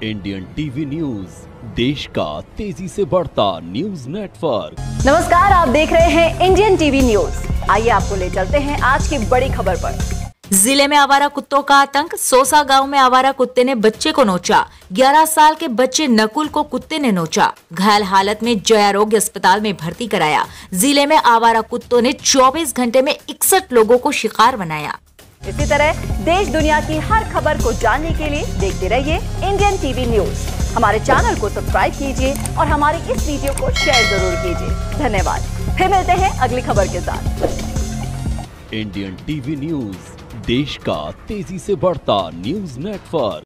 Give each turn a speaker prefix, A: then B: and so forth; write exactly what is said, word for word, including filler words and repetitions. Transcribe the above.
A: Indian TV news, देश का तेजी से बढ़ता न्यूज नेटवर्क।
B: नमस्कार, आप देख रहे हैं इंडियन टीवी न्यूज। आइए आपको ले चलते हैं आज की बड़ी खबर पर।
C: जिले में आवारा कुत्तों का आतंक। सोसा गांव में आवारा कुत्ते ने बच्चे को नोचा। ग्यारह साल के बच्चे नकुल को कुत्ते ने नोचा। घायल हालत में जय आरोग्य अस्पताल में भर्ती कराया। जिले में आवारा कुत्तों ने चौबीस घंटे में इकसठ लोगों को शिकार बनाया।
B: इसी तरह देश दुनिया की हर खबर को जानने के लिए देखते रहिए इंडियन टीवी न्यूज। हमारे चैनल को सब्सक्राइब कीजिए और हमारी इस वीडियो को शेयर जरूर कीजिए। धन्यवाद। फिर मिलते हैं अगली खबर के साथ।
A: इंडियन टीवी न्यूज, देश का तेजी से बढ़ता न्यूज नेटवर्क।